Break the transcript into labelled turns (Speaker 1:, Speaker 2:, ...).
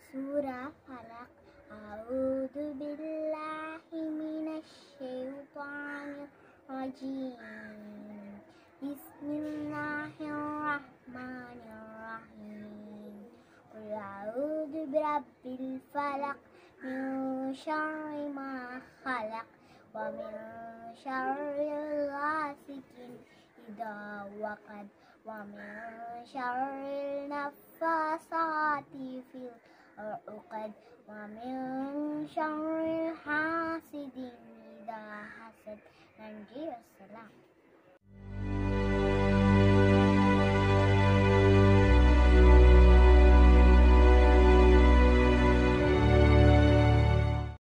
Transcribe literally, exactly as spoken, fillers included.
Speaker 1: سورة فلق. أعوذ بالله من الشيطان الرجيم. بسم الله الرحمن الرحيم. قل أعوذ برب الفلق من شر ما خلق ومن شر غاسق إذا وقب ومن شر النفاثات في العقد ومن شر حاسد إذا حسد. ننجي السلام.